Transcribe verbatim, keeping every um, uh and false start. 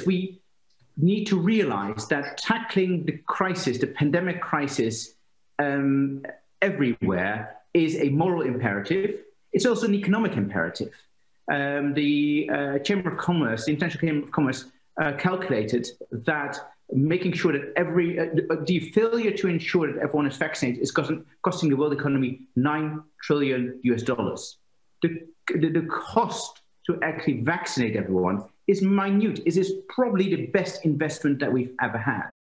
this, we need to realize that tackling the crisis, the pandemic crisis um, everywhere is a moral imperative. It's also an economic imperative. Um, the uh, Chamber of Commerce, the International Chamber of Commerce, uh, calculated that making sure that every, uh, the failure to ensure that everyone is vaccinated is costing, costing the world economy nine trillion U S dollars. The, the, the cost to actually vaccinate everyone is minute. It is probably the best investment that we've ever had.